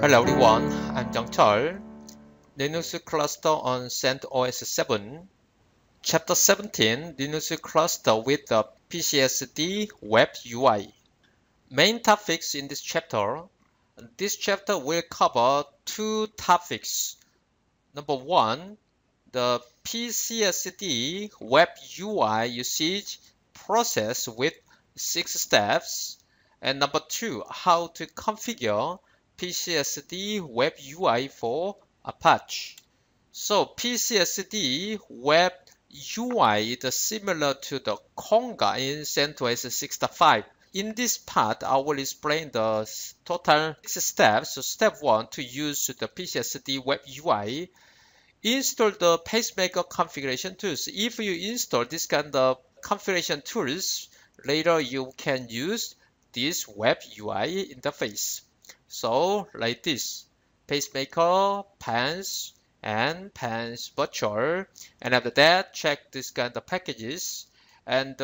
Hello everyone, I'm Jeong-Cheol. Linux cluster on CentOS 7. Chapter 17, Linux cluster with the PCSD Web UI. Main topics in this chapter. This chapter will cover two topics. Number one, the PCSD Web UI usage process with 6 steps. And number two, how to configure PCSD Web UI for Apache. So PCSD Web UI is similar to the Conga in CentOS 6.5. In this part, I will explain the total 6 steps. So step 1, to use the PCSD Web UI, install the pacemaker configuration tools. If you install this kind of configuration tools, later you can use this Web UI interface. So like this, pacemaker, pans, and pans virtual. And after that, check this kind of packages. And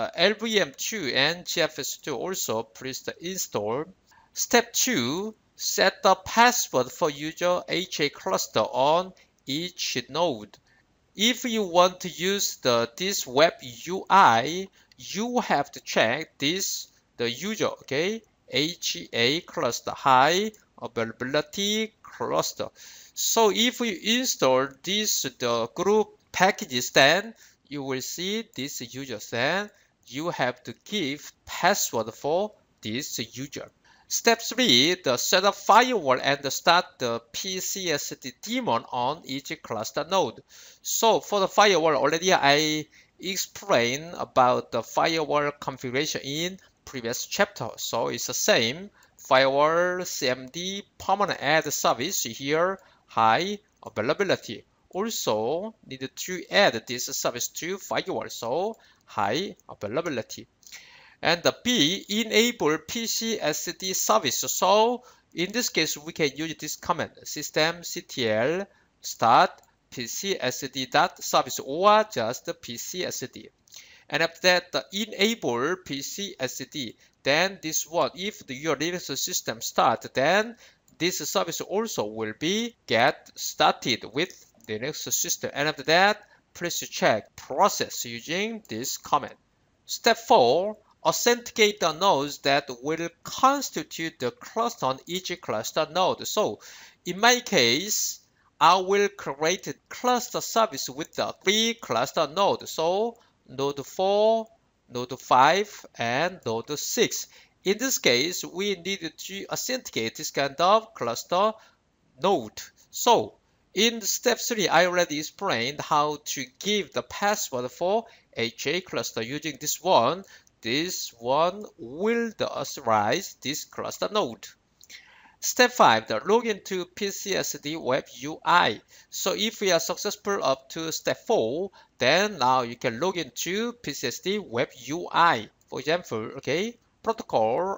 LVM2 and GFS2 also please install. Step 2, set the password for user HA cluster on each node. If you want to use this Web UI, you have to check the user, okay? HA cluster, high availability cluster. So if you install the group packages, then you will see this user. Then you have to give password for this user. Step 3, the setup firewall and start the PCSD daemon on each cluster node. So for the firewall, already I explained about the firewall configuration in previous chapter. So it's the same. Firewall CMD permanent add service here, high availability. Also need to add this service to firewall, so high availability. And the B, enable PCSD service. So in this case, we can use this command, systemctl start pcsd.service or just pcsd. And after that, the enable PCSD. Then this one, if your Linux system start, then this service also will be get started with Linux system. And after that, please check process using this command. Step 4, authenticate the nodes that will constitute the cluster on each cluster node. So in my case, I will create a cluster service with the 3 cluster nodes. So node 4, node 5, and node 6. In this case, we need to authenticate this kind of cluster node. So in step 3, I already explained how to give the password for HA cluster using this one. This one will authorize this cluster node. Step 5, the login to PCSD Web UI. So if we are successful up to step 4, then now you can log into PCSD Web UI. For example, okay, protocol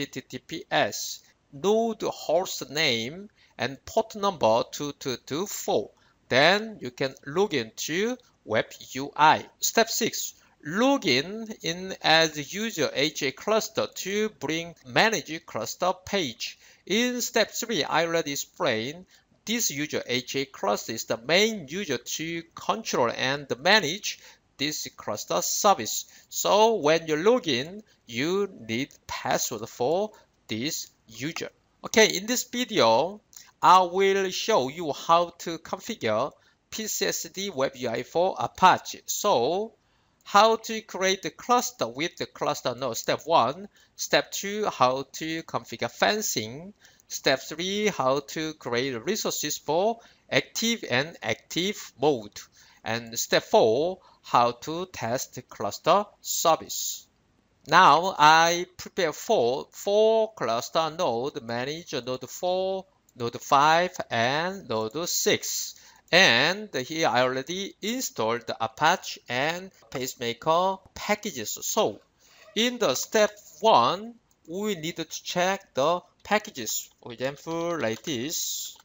HTTPS, node host name, and port number 2224. Then you can log into Web UI. Step 6, login in as user HA cluster to bring manage cluster page. In step 3, I already explained this user HA cluster is the main user to control and manage this cluster service. So when you log in, you need password for this user. Okay, in this video, I will show you how to configure PCSD Web UI for Apache. So how to create the cluster with the cluster node. Step 1. Step 2, how to configure fencing. Step 3, how to create resources for active and active mode. And step 4, how to test the cluster service. Now I prepare for 4 cluster node, manage node 4, node 5, and node 6. And here I already installed the Apache and pacemaker packages. So in the step 1, we need to check the packages. For example, like this.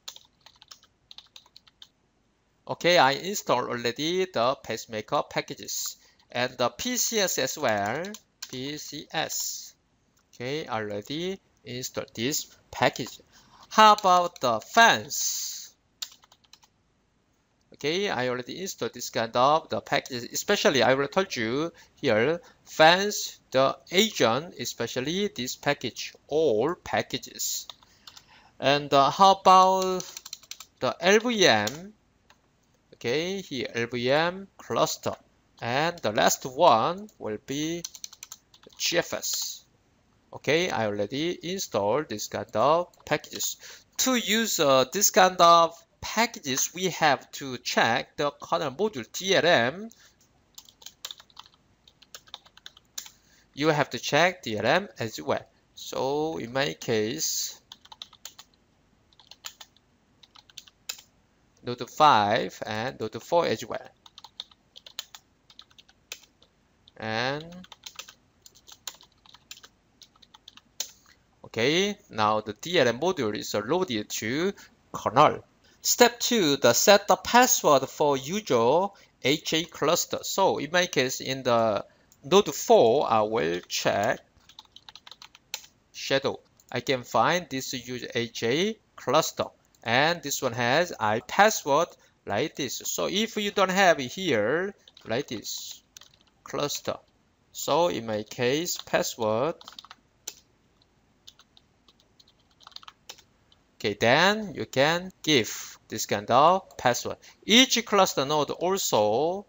Okay, I installed already the pacemaker packages and the PCS as well. PCS. Okay, I already installed this package. How about the fans? Okay, I already installed this kind of the packages, especially I already told you here, fans, the agent, especially this package, all packages. And how about the LVM? Okay, here LVM cluster. And the last one will be GFS. Okay, I already installed this kind of packages. To use this kind of packages, we have to check the kernel module DLM. You have to check DLM as well. So in my case, Node 5 and Node 4 as well. And okay, now the DLM module is loaded to kernel. Step 2, the set the password for user HA cluster. So in my case, in the Node 4, I will check shadow. I can find this user HA cluster. And this one has password like this. So if you don't have it here, like this, cluster. So in my case, password. Okay, then you can give this kind of password. Each cluster node also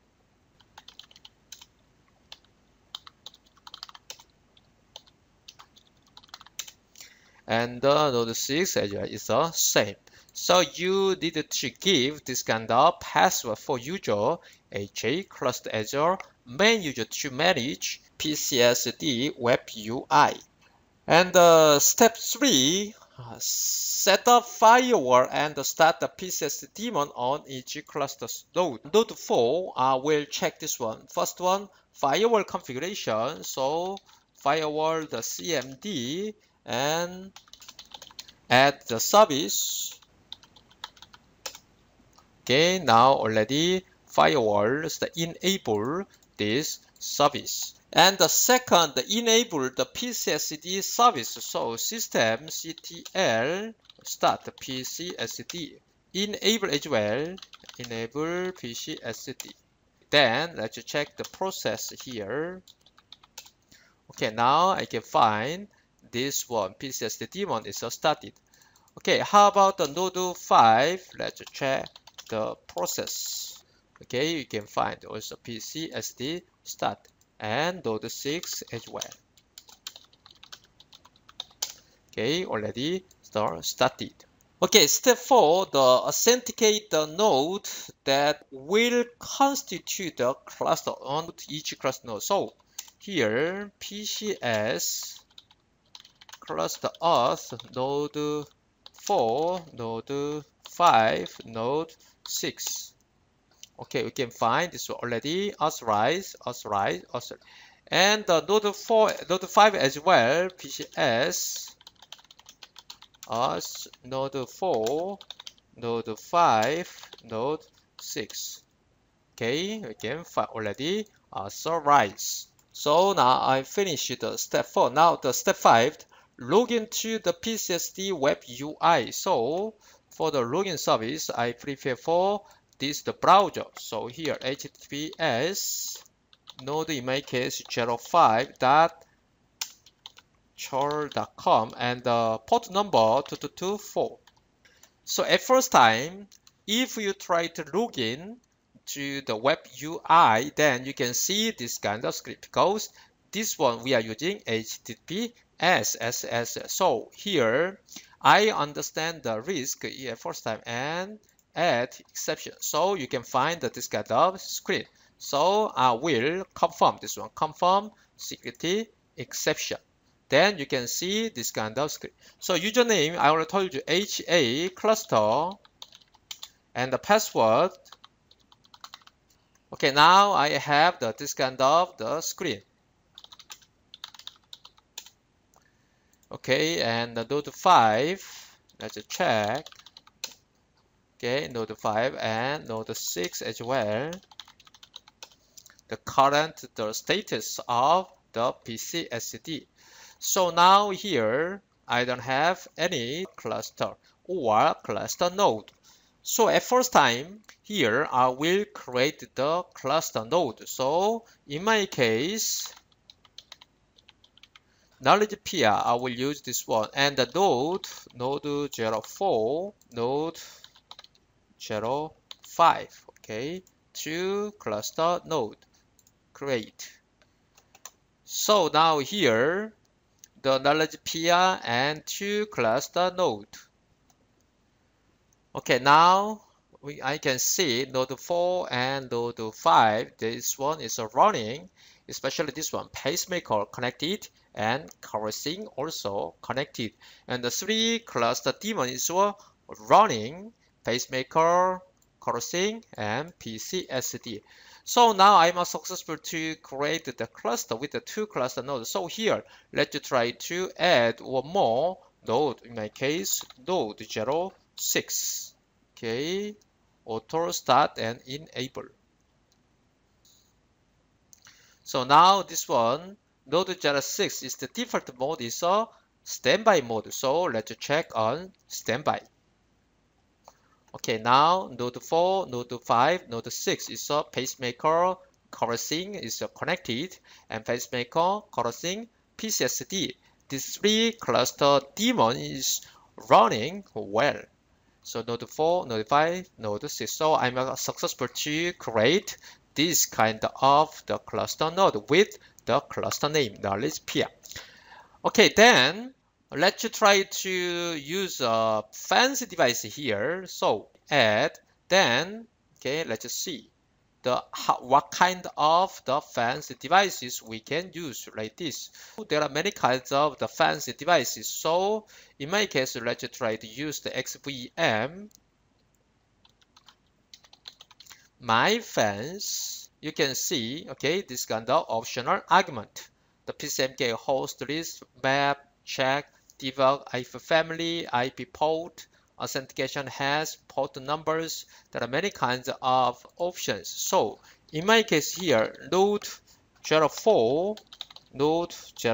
and node 6 as well is the same. So you need to give this kind of password for user HA cluster as your main user to manage PCSD web UI. And step 3, set up firewall and start the PCS daemon on each cluster node. Node 4, will check this one. First one, firewall configuration. So firewall the CMD and add the service. Okay, now already firewalls the enable this service. And the second, enable the PCSD service. So systemctl start the PCSD. Enable as well. Enable PCSD. Then let's check the process here. Okay, now I can find this one. PCSD daemon is started. Okay, how about the Node 5? Let's check the process. Okay, you can find also PCSD start and Node 6 as well. Okay, already started. Okay, step 4, the authenticate the node that will constitute the cluster on each cluster node. So here, PCS cluster auth node 4, node 5, node 6. Okay, we can find this already authorized. And the node 4, node 5 as well, PCS as node 4, node 5, node 6. Okay, we can find already authorized. So now I finished the step 4. Now the step 5, log into the PCSD web UI. So for the login service, I prepare for this the browser. So here https node in my case 05.chol.com and the port number 2224. So at first time, if you try to log in to the web UI, then you can see this kind of script because this one we are using HTTP SSL. So here I understand the risk at first time and add exception. So you can find this kind of screen. So I will confirm this one, confirm security exception. Then you can see this kind of screen. So username, I already told you HA cluster and the password. Okay, now I have this kind of the screen. Okay, and the node 5, let's check. Okay, node 5 and node 6 as well. The current status of the PCSD. So now here I don't have any cluster or cluster node. So at first time, here I will create the cluster node. So in my case, knowledge peer, I will use this one. And the node 04, node 05, okay, to cluster node, create. So now here, the knowledge peer and to cluster node. Okay, now I can see node 4 and node 5. This one is running, especially this one, pacemaker connected and chorusing also connected. And the 3 cluster daemon is running, pacemaker, chorusing, and PCSD. So now I'm successful to create the cluster with the 2 cluster nodes. So here, let's try to add one more node. In my case, node 06. Okay, auto start and enable. So now this one, node 06 is the default mode is a standby mode. So let's check on standby. Okay, now node 4, node 5, node 6 is a pacemaker, chorusing is connected, and pacemaker, chorusing, PCSD. These 3 cluster daemon is running well. So node 4, node 5, node 6. So I'm successful to create this kind of the cluster node with the cluster name, knowledge peer. Okay, then let's try to use a fancy device here. So add, then okay, let's see what kind of the fancy devices we can use like this. There are many kinds of the fancy devices. So in my case, let's try to use the XVM. My fans, you can see, okay, this kind of optional argument. The PCMK host list, map, check, debug, IP family, IP port, authentication has port numbers. There are many kinds of options. So in my case here, node 04, node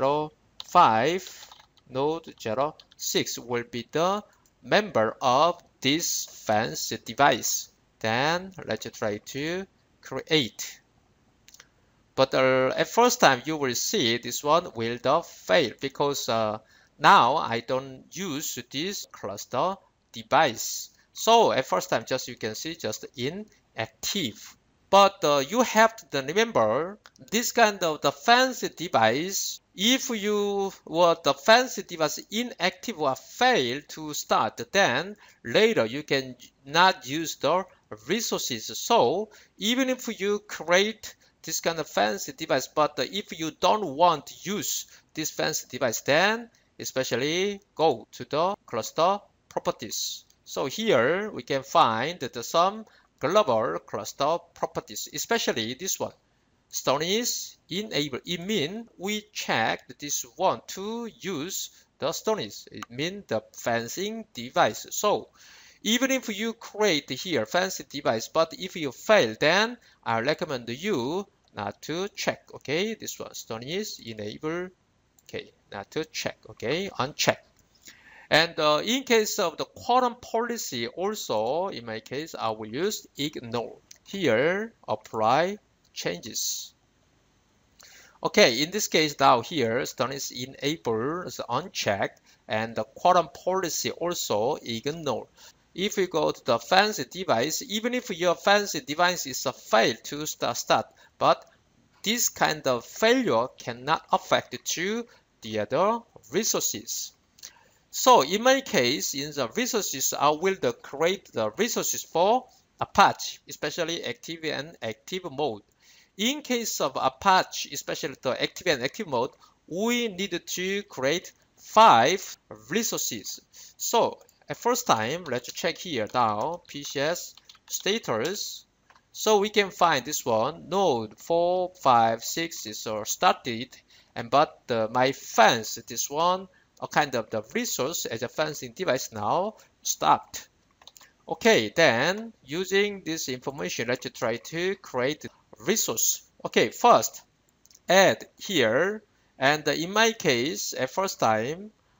05, node 06 will be the member of this fancy device. Then let's try to create. But at first time you will see this one will fail because now I don't use this cluster device. So at first time just you can see just inactive. But you have to remember this kind of the fancy device. If you were the fancy device inactive or fail to start, then later you can not use the resources. So even if you create this kind of fancy device, but if you don't want to use this fancy device, then especially go to the cluster properties. So here we can find some global cluster properties, especially this one. Stories enable. It means we check this one to use the stories. It means the fancy device. So even if you create here fancy device, but if you fail, then I recommend you not to check. Okay, this one stories enable. Okay, not to check. Okay, uncheck. And in case of the quorum policy, also in my case, I will use ignore. Here, apply changes. Okay, in this case now here, stories enable is unchecked, and the quorum policy also ignore. If you go to the fancy device, even if your fancy device is a fail to start, but this kind of failure cannot affect to the other resources. So in my case, in the resources, I will create the resources for Apache, especially active and active mode. In case of Apache, especially the active and active mode, we need to create 5 resources. So at first time, let's check here now, PCS status. So we can find this one, node 4, 5, 6 is started, and but my fans, this one, a kind of the resource as a fancy device now stopped. Okay, then using this information, let's try to create resource. Okay, first add here, and in my case, at first time,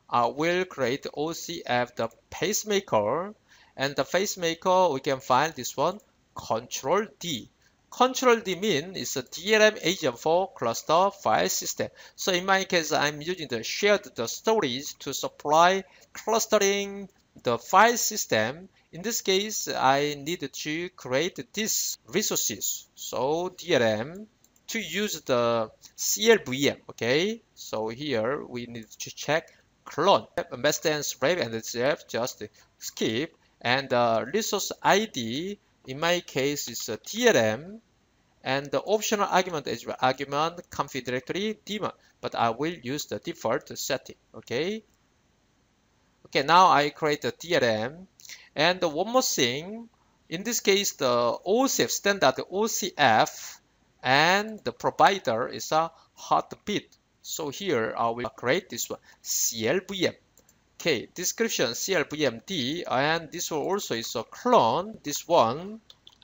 I will create OCF, the pacemaker, and the pacemaker we can find this one, Control D. Control D means it's a DRM agent for cluster file system. So in my case, I'm using the shared the storage to supply clustering the file system. In this case, I need to create these resources. So DRM to use the CLVM. Okay, so here we need to check clone master and slave and ZF just skip, and the resource ID in my case is a DRM, and the optional argument is argument config directory daemon, but I will use the default setting. Okay, now I create a DRM, and one more thing, in this case the OCF standard OCF and the provider is a heartbeat. So here I will create this one, CLVM. Okay, description CLVMD, and this one also is a clone, this one,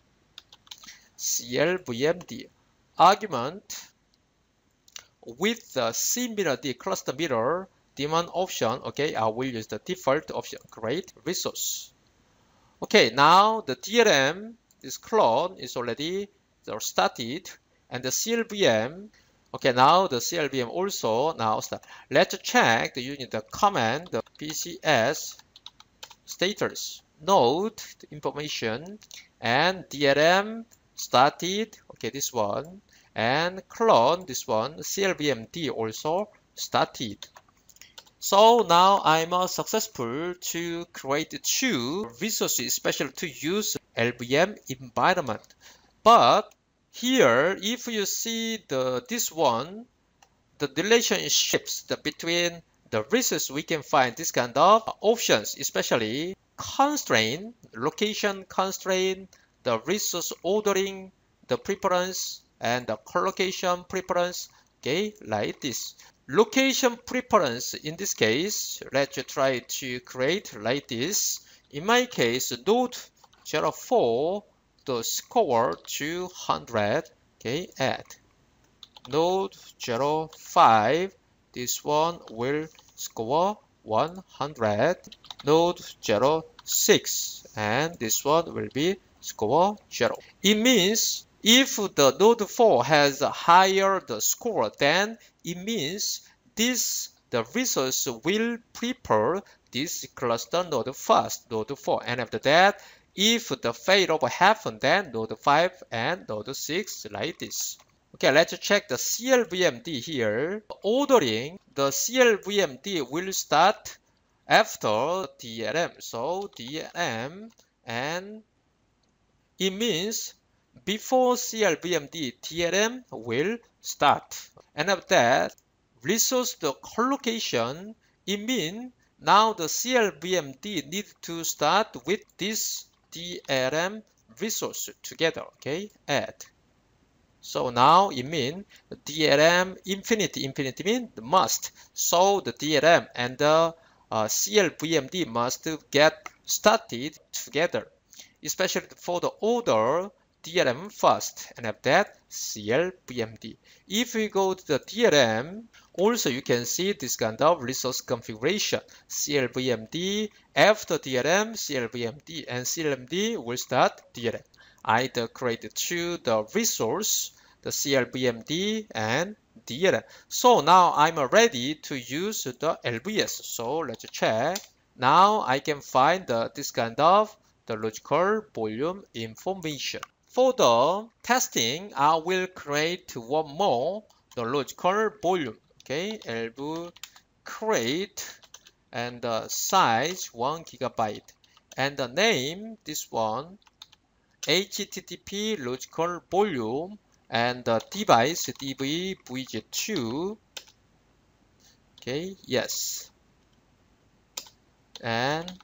CLVMD. Argument with the CMirrorD cluster mirror daemon option. Okay, I will use the default option, create resource. Okay, now the DRM, this clone is already started, and the CLVM. Okay, now the CLVM also now start. Let's check the using the command, the PCS status node information, and DRM started. Okay, this one, and clone this one, CLVMD also started. So now I'm successful to create two resources, especially to use LVM environment. But here, if you see this one, the relationships between the resources, we can find this kind of options, especially constraint, location constraint, the resource ordering, the preference, and the collocation preference. Okay, like this. Location preference, in this case, let's try to create like this. In my case, node 04, the score 200. Okay, add. Node 05, this one will score 100. Node 06, and this one will be score 0. It means if the node 4 has a higher the score, then it means the resource will prefer this cluster node first, node 4, and after that, if the failover happen, then node 5 and node 6 like this. Okay, let's check the CLVMD here. Ordering, the CLVMD will start after DRM. So DRM, and it means before CLVMD, DRM will start. And after that, resource the collocation, it means now the CLVMD needs to start with this DRM resource together. Okay, add. So now it means DRM infinity means must. So the DRM and the CLVMD must get started together, especially for the order DRM first, and after that CLVMD. If we go to the DRM, also you can see this kind of resource configuration. CLVMD, after DRM, CLVMD, and CLVMD will start DRM. Either create to the resource, the CLVMD and DRM. So now I'm ready to use the LVS. So let's check. Now I can find this kind of the logical volume information. For the testing, I will create one more the logical volume. Okay, LV create, and the size 1 GB, and the name this one HTTP logical volume, and the device DVVG2. Okay, yes, and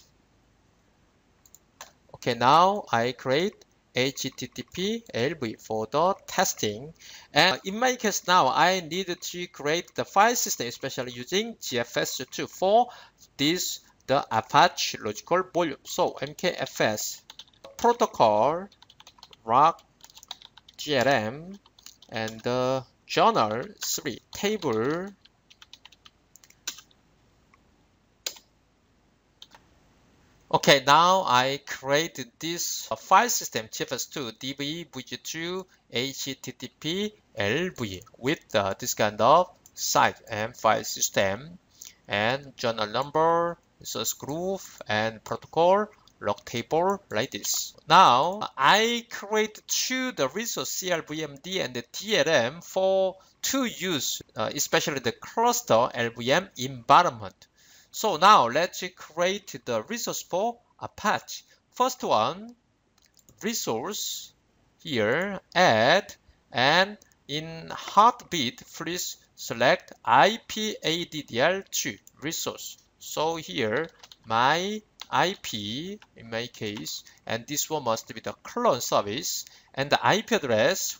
okay, now I create HTTP LV for the testing. And in my case now, I need to create the file system, especially using GFS2 for this, the Apache logical volume. So MKFS protocol rock GRM, and the journal 3 table Okay, now I created this file system TFS2 DV VG2 HTTP LV with this kind of site and file system and journal number, resource group, and protocol log table like this. Now I create the resource CLVMD and the DLM for to use, especially the cluster LVM environment. So now let's create the resource for Apache. First one, resource here, add, and in heartbeat, please select IPADDR2 resource. So here, my IP in my case, and this one must be the clone service, and the IP address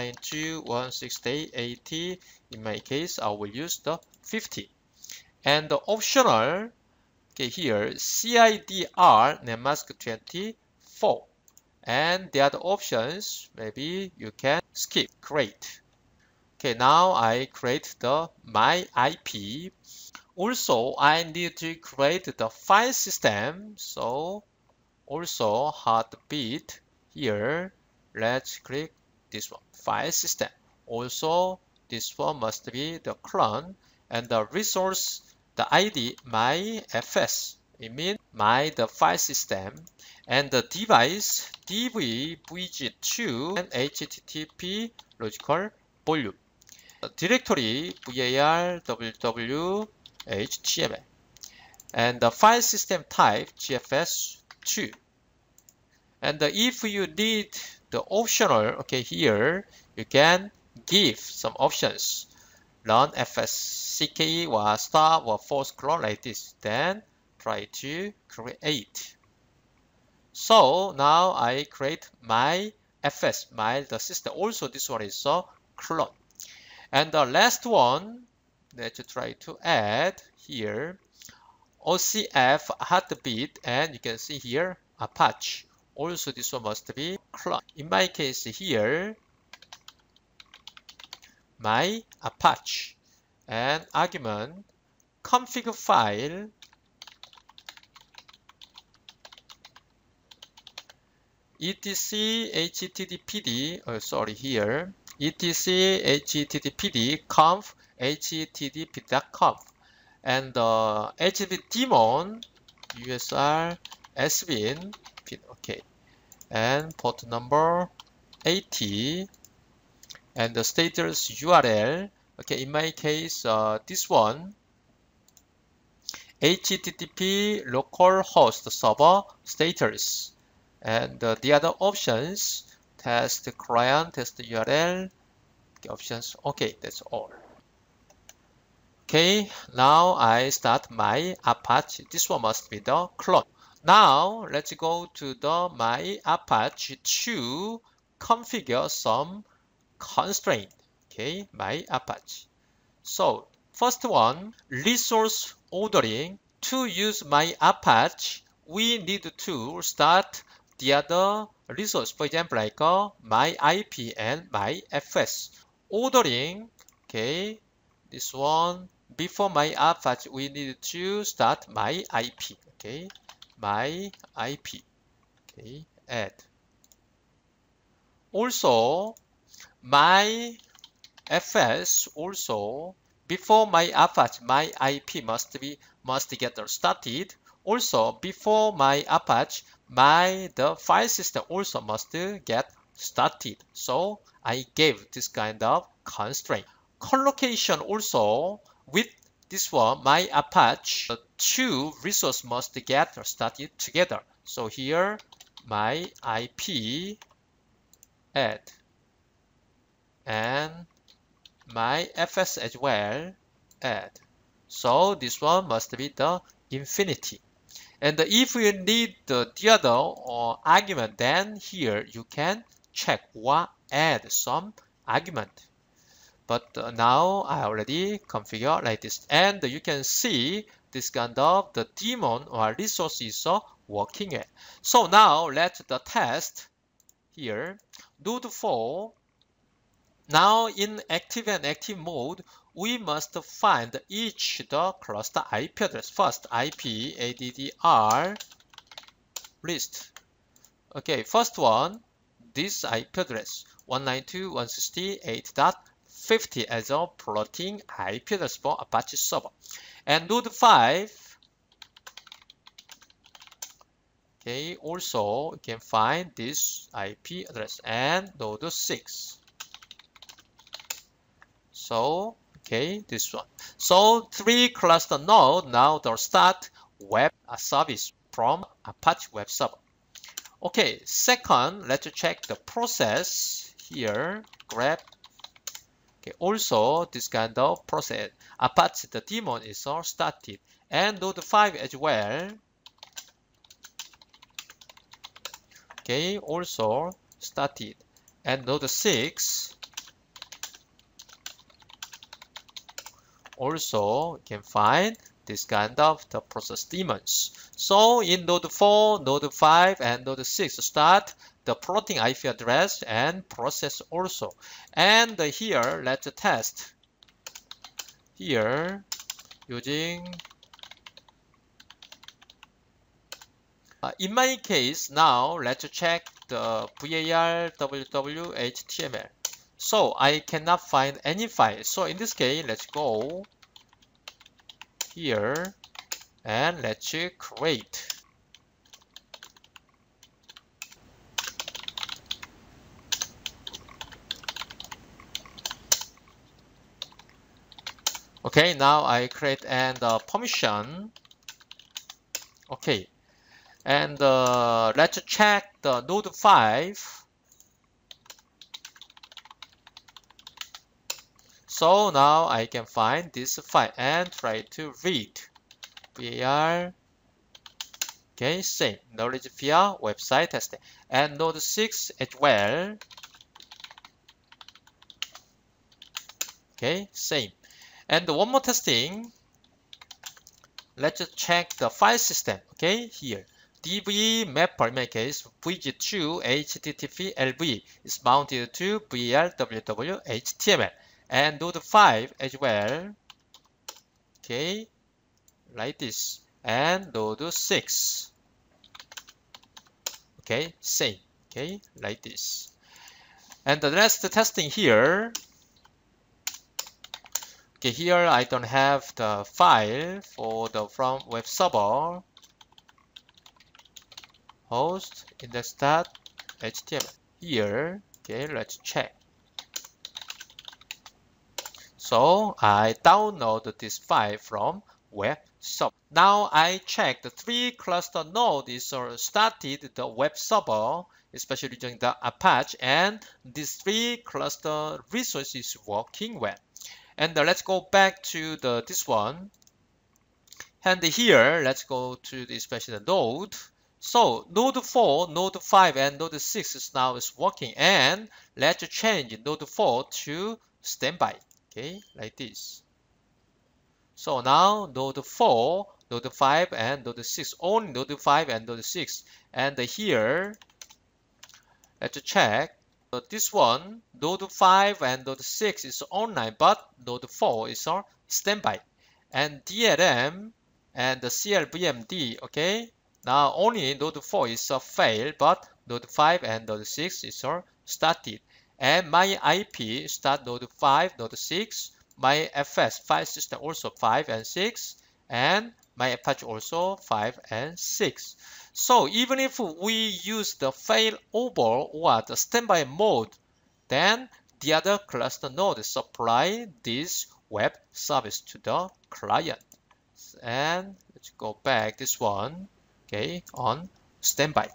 192.168.80. In my case, I will use the 50. And the optional, okay, here CIDR netmask 24. And the other options, maybe you can skip. Great. Okay, now I create the my IP. Also, I need to create the file system. So also heartbeat here. Let's click this one, file system. Also, this one must be the clone, and the resource, the ID my fs. It means the file system, and the device dvvg2 and http logical volume. Directory var www html, and the file system type gfs2. And if you need the optional, okay, here you can give some options, run fscke or stop or force clone like this, then try to create. So now I create my fs, the system. Also this one is a clone. And the last one, let's try to add here OCF heartbeat, and you can see here Apache. Also this one must be clone. In my case here, my Apache, and argument config file etc httpd, here etc httpd conf http.conf, and the http daemon usr svin pin, okay, and port number 80, and the status URL, okay, in my case this one http localhost server status, and the other options test client, test URL, okay, options, okay, that's all. Okay, now I start my Apache. This one must be the clone. Now let's go to the my Apache to configure some constraint. Okay, my Apache. So first one, resource ordering. To use my Apache, we need to start the other resource, for example, like my IP and my FS. Ordering, okay, this one, before my Apache, we need to start my IP, okay, my IP, okay, add. Also, my FS, also, before my Apache, my IP must get started. Also, before my Apache, the file system also must get started. So I gave this kind of constraint. Collocation also, with this one, my Apache, the two resources must get started together. So here, my IP add, and my FS as well add. So this one must be the infinity. And if you need the other argument, then here you can check or add some argument. But now I already configure like this, and you can see this kind of the daemon or resources are working it. So now let's the test here. Node 4. Now in active and active mode, we must find each the cluster IP address. First IP ADDR list. Okay, first one, this IP address 192.168.50 as a floating IP address for Apache server. And node 5, okay, also you can find this IP address, and node 6. So, okay, this one. So 3 cluster node now they'll start web service from Apache web server. Okay, second, let's check the process here. Grab. Okay, also this kind of process. Apache the daemon is all started, and node 5 as well. Okay, also started, and node 6 also you can find this kind of the process daemons. So in node 4, node 5, and node 6 start the floating IP address and process also. And here let's test here using in my case now let's check the var www html. So I cannot find any file. So in this case, let's go here and let's create. Okay, now I create and permission. Okay, and let's check the node 5. So now I can find this file and try to read. var, okay, same, knowledge via website testing. And node 6 as well. Okay, same. And one more testing. Let's check the file system. Okay, here. DB mapper in my case, vg2 http lv is mounted to var www html. And node 5 as well. Okay, like this. And node 6. Okay, same. Okay, like this. And the next testing here. Okay, here I don't have the file for the from web server. Host index.html. Here, okay, let's check. So I download this file from web server. Now I check the 3 cluster node is started the web server, especially using the Apache, and these 3 cluster resources working well. And let's go back to this one. And here, let's go to the especially the node. So node 4, node 5, and node 6 is now working. And let's change node 4 to standby. Okay, like this. So now node 4, node 5, and node 6, only node 5 and node 6. And here, let's check. This one, node 5 and node 6 is online, but node 4 is on standby. And DLM and the CLVMD, okay? Now only node 4 is a fail, but node 5 and node 6 is all started. And my IP start node 5, node 6. My FS file system also 5 and 6. And my Apache also 5 and 6. So even if we use the failover or the standby mode, then the other cluster node supply this web service to the client. And let's go back this one, okay, on standby.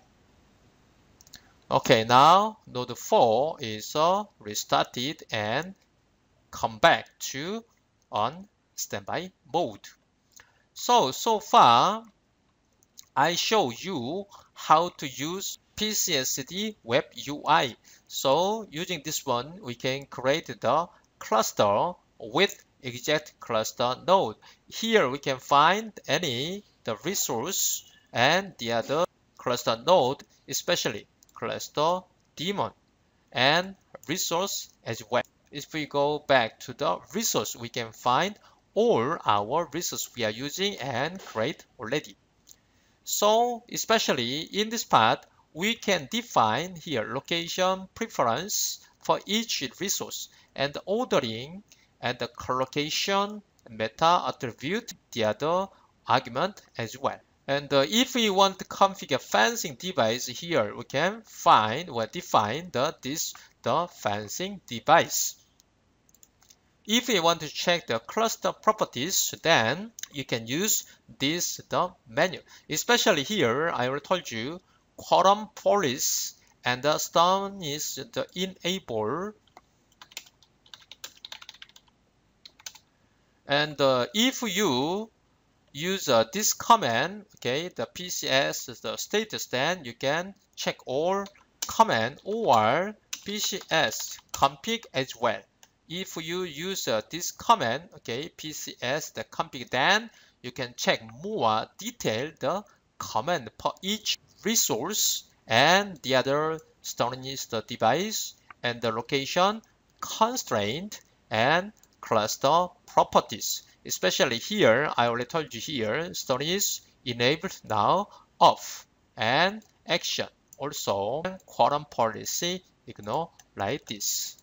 Okay, now node 4 is restarted and come back to on standby mode. So far, I show you how to use PCSD Web UI. So using this one, we can create the cluster with exact cluster node. Here we can find the resource and the other cluster node, especially cluster daemon and resource as well. If we go back to the resource, we can find all our resources we are using and create already. So especially in this part, we can define here location preference for each resource and the ordering and the collocation meta attribute the other argument as well. And if we want to configure fencing device here, we can find or define the fencing device. If you want to check the cluster properties, then you can use the menu. Especially here, I already told you, quorum police and the stone is the enable. And if you use this command, okay, the PCS is the status, then you can check all command or PCS config as well. If you use this command, okay, PCS the config, then you can check more detailed the command for each resource and the other storage the device and the location constraint and cluster properties. Especially here, I already told you here, storage enabled now off and action. Also, quorum policy ignore like this.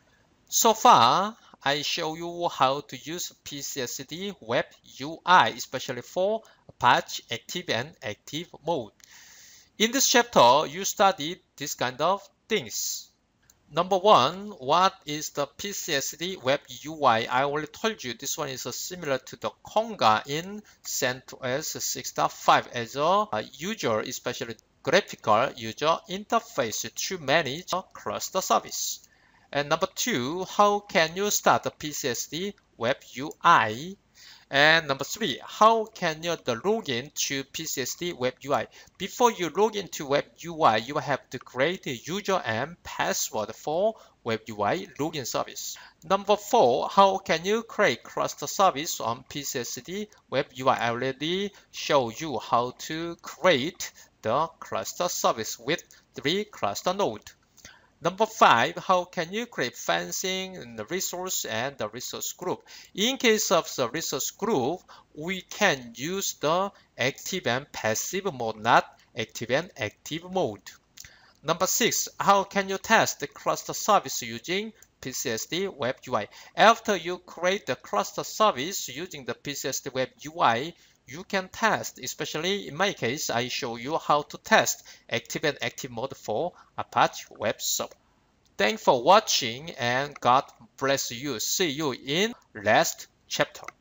So far, I show you how to use PCSD Web UI, especially for Apache Active and Active mode. In this chapter, you studied this kind of things. Number one, what is the PCSD Web UI? I already told you this one is similar to the Conga in CentOS 6.5 as a user, especially graphical user interface to manage a cluster service. And number two, how can you start the PCSD Web UI? And number three, how can you log in to PCSD Web UI? Before you log into Web UI, you have to create a user and password for Web UI login service. Number four, how can you create cluster service on PCSD Web UI? I already showed you how to create the cluster service with 3 cluster nodes. Number five, how can you create fencing in the resource and the resource group? In case of the resource group, we can use the active and passive mode, not active and active mode. Number six, how can you test the cluster service using PCSD Web UI? After you create the cluster service using the PCSD Web UI, you can test, especially in my case, I show you how to test active and active mode for Apache Web Server. Thanks for watching and God bless you. See you in last chapter.